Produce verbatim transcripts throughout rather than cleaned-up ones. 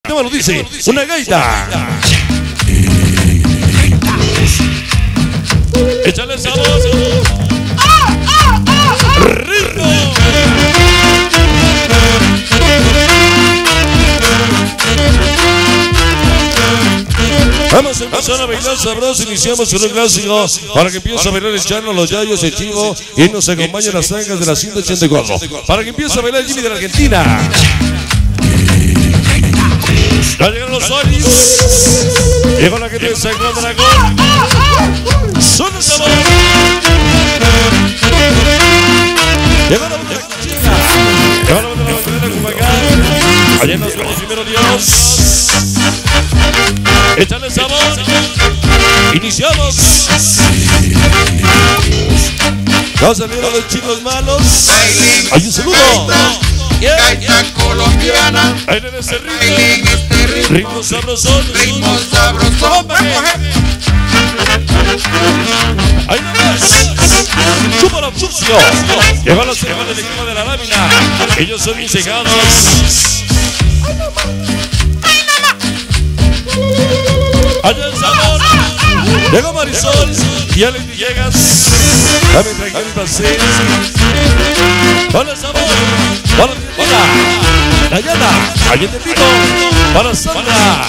tema lo dice, una gaita. Échale sabor. Ritmo. Vamos a empezar a bailar sabroso. Iniciamos con un clásico para que empiece a bailar el Chano, los Yayos, el Chivo y nos acompañan las zanjas de la ciento ochenta y cuatro. Para que empiece a bailar el Jimmy de la Argentina. Ya llegaron los Solis. Llegó la gente de San Juan Dragón. Son el sabor. Llegó la banda de la China. Llegó la banda de la Bandera de Cumacán. Allá nos vemos primero Dios. Échale sabor. Iniciamos. Ya salieron los chicos malos. Hay un saludo. Gaita colombiana. Ahí en ese ritmo. Este ritmo. Ritmo sabrosón. Ritmo sabrosón. Ahí nomás. Chúpalo sucio. Llegó la semana del equipo de la lámina. Ellos son incegados. Allá el sabor. Llegó Marisol. Y Alex Villegas. Dame tranquilo y pasé. Hola sabor. Hola Hola. Dayana. Allí te pico. Para Sandra.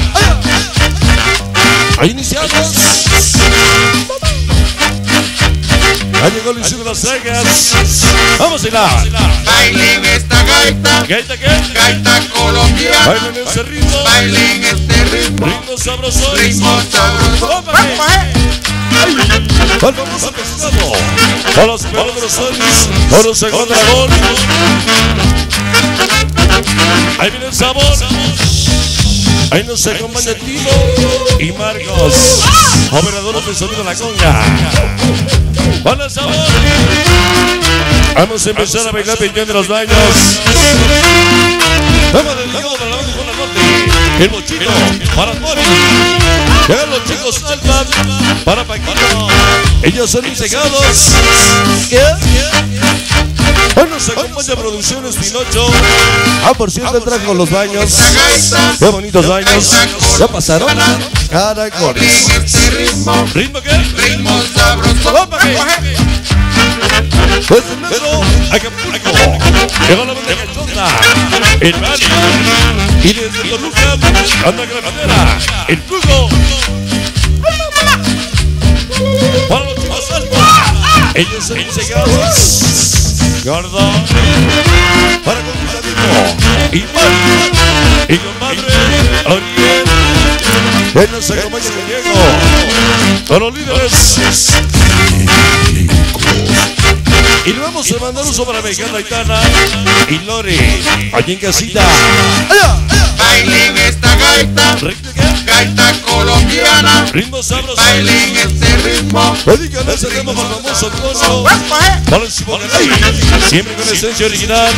Ahí iniciamos. Ya llegó Luis de las Sagas. Vamos a bailar. Bailen esta gaita. ¿Gaita qué? Gaita colombiana. Bailen ese ritmo. Bailen este ritmo. Ritmo sabroso. Ritmo sabroso. Al famoso pescado. A los perros de los soles. A los San Juan Dragón. Ahí viene el sabor. Ahí nos acompaña Timo y Marcos, operadores de sonido La Conga. ¡Hola sabor! Vamos a empezar a bailar Peñón de los Baños. Vamos del Diego para la banda con la norte. El Mochito para Mori. Llegan los chicos Alfa para Paquito. Ellos son insegados. ¿Qué? Hoy nos acompaña Producciones Pinocho. Ah, por cierto, entran con los baños. Qué bonitos baños. ¿Ya pasaron? Caracoles. ritmo. ¿Ritmo qué? Ritmo sabroso. Pues el metro Acapulco. Llegó la banda cachonda. El Mari. Y desde Toluca, anda Granadera. El Fugo. Para los chicos alfa. Ellos son insegados. Gordo. Para Conquistadito. Y Mari. Y compadre. Oriel. Él nos acompaña con Diego. Con los líderes. Y le vamos a mandar un sobre Mexicana Aitana y Lore, allí en casita. Bailen esta gaita. Gaita colombiana. Ritmo sabroso. Bailen este ritmo. Dedican ese tema por famoso Antonio. Para el Simoneray. Siempre con esencia original.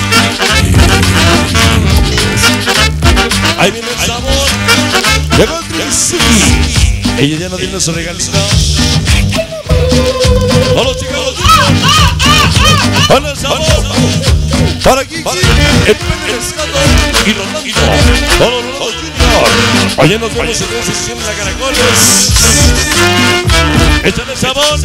Ahí viene el sabor. Llegó el Trizuki. Ella ya no tiene su regalito. Hola chicos. Hola sabor. Para Kiki. El primer escato. Y Rolando. Hola Rolando Junior. Allá nos vemos en la sesión de la Caracoles. Échale sabor.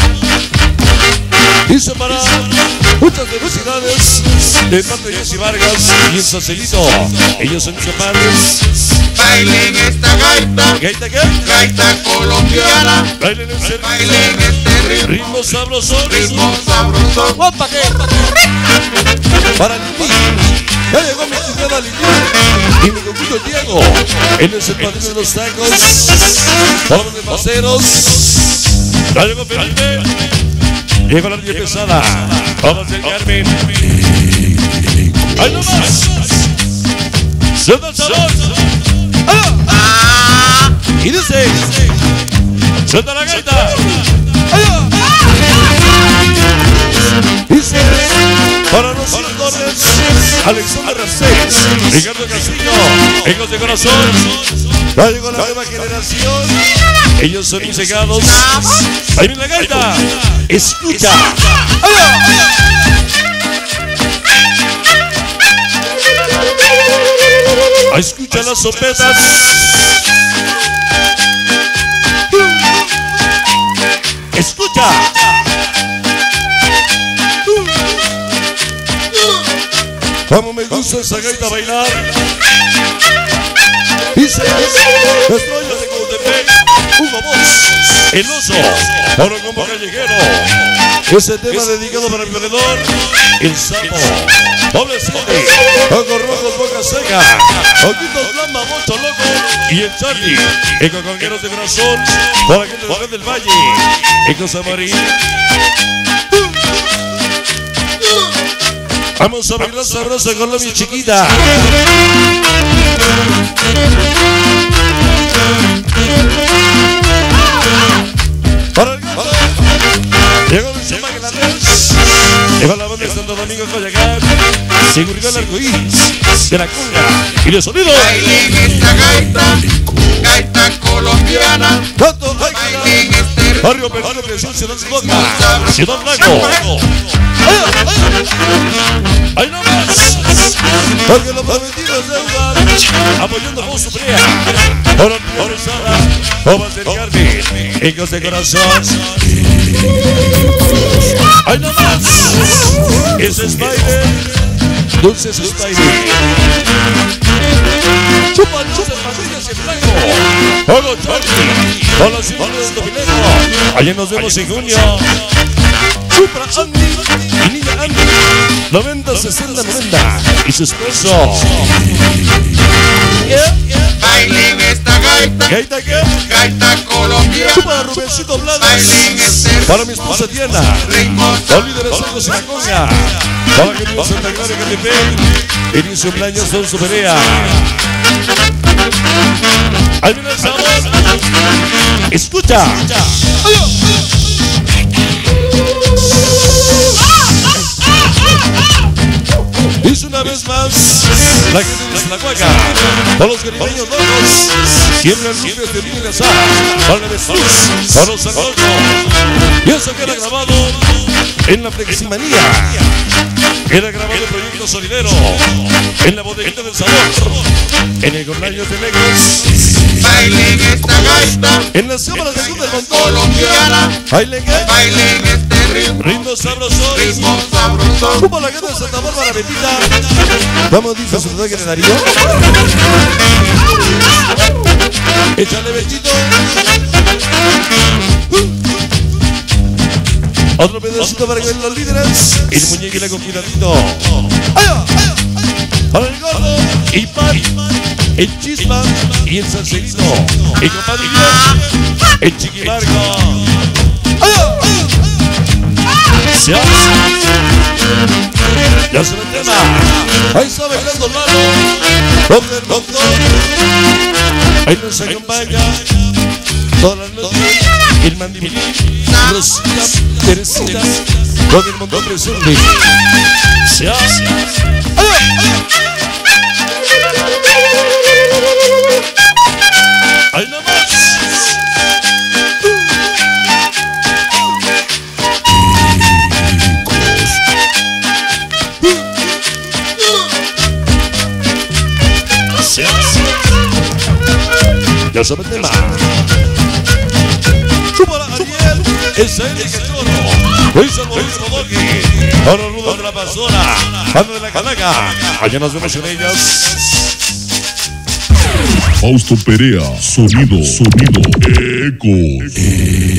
Dice para muchas felicidades de parte de Jessy Vargas y el Sacelito. Ellos son incapaces. Bailen esta gaita. ¿Gaita qué? Gaita colombiana. Bailen ese Bailen este ritmo. ritmo sabroso. Ritmo sabroso. Guapa qué. Para Lili. Ya llegó mi cuñada Lili y mi conjunto Diego. Él es el padrino de los tacos. Vamos de paseros. Ya llegó Felipe. Llegó la niña pesada. Vamos del Carmen. ¡Ahí nomás! ¡Suelta el sabor! ¡Ah! Y dice: ¡suelta la gaita! Dice: para los Torres, Alexander Rassex, Ricardo Castillo, hijos de corazón. Ya llegó la nueva generación. Ellos son insegados. Ahí viene la gaita. Escucha. Escucha las sopetas. Escucha. Como me gusta esa gaita bailar. Dice Estrella de Cautepec, Hugo Boss, El Oso, Oro como Callejero. Ese tema dedicado para el corredor, El Sapo, Doble City, Ojos Rojos, Boca Seca, Ojitos Blamba, Mocho Loco y el Charlie. Eco Congueros de Corazón, por la gente de Red del Valle, Eco Samarín. Vamos a bailar sabroso con la mi chiquita. Para el gato. Llegó de Chema Bangladesh. Llegó la banda de Santo Domingo, Coyacán. Seguridad del Arcoíris, de la conga y de sonido. Bailen esta gaita, gaita colombiana. Gato, Bailen este ritmo. Barrio Perdido, Creación, Ciudad Escoga, Ciudad Blanco. ¡Ay, no más! Porque lo prometido es deuda. Apoyando con su brea. Oro Rosada, Ovas del Carmen, Ecos de Corazón. ¡Ay, no más! Es Spider, Dulces Spider. Chupa luces, familias en blanco. Oro Charlie, hola Simón de Topileco. Allí nos vemos en junio. Supra Andy y Niña Andy, noventa, sesenta, noventa y su esposo. Yeah, yeah. Bailen esta gaita, ¿Gaita qué? gaita colombiana. Chupa Rubencito Bladas, Bailen este para mi esposa Diana, ritmo. los líderes Ojos y la Conga, para que Dios Santa Clara y Catepec, inicio un año son su pelea. Ahí viene el sabor. Escucha. Dice una vez más la gente de Tlahuaca, todos los caribeños locos, siempre el nombre de Vivi Lazar, para el Jesús, para los Santos. Y eso queda grabado en la Fleximanía, queda grabado el proyecto Solidero, en la bodeguita del sabor, en el Gornaños de Negros. Bailen esta gaita, En las cámaras de Club del Montón, colombiana. bailen que Bailen este ritmo, ritmo sabroso. ritmo sabroso. Como la gente de Santa Bárbara Bendita. Vamos, dice su de Darío. Échale besito. Otro pedacito para que vean los líderes. El muñeco y la conquistadito. Para el gordo y pan, el chisma y el salserito. El compadrillo, el chiquimarco. Se hace. Ya se me tema. Ahí está bailando Lalo, hombre del montón. Ahí nos acompaña todas las noches el Mandimilín, Rosita, Teresita, con el montón presente. Se hace. Ahí nomás. Ya saben el tema. Chúpala Ariel, es el cachorro. Luis Almorismo Doggy, Oro Rudo de la Pastora, Banda de la Calaca. Allá nos vemos en ellas. Fausto Perea, sonido, sonido, ecos.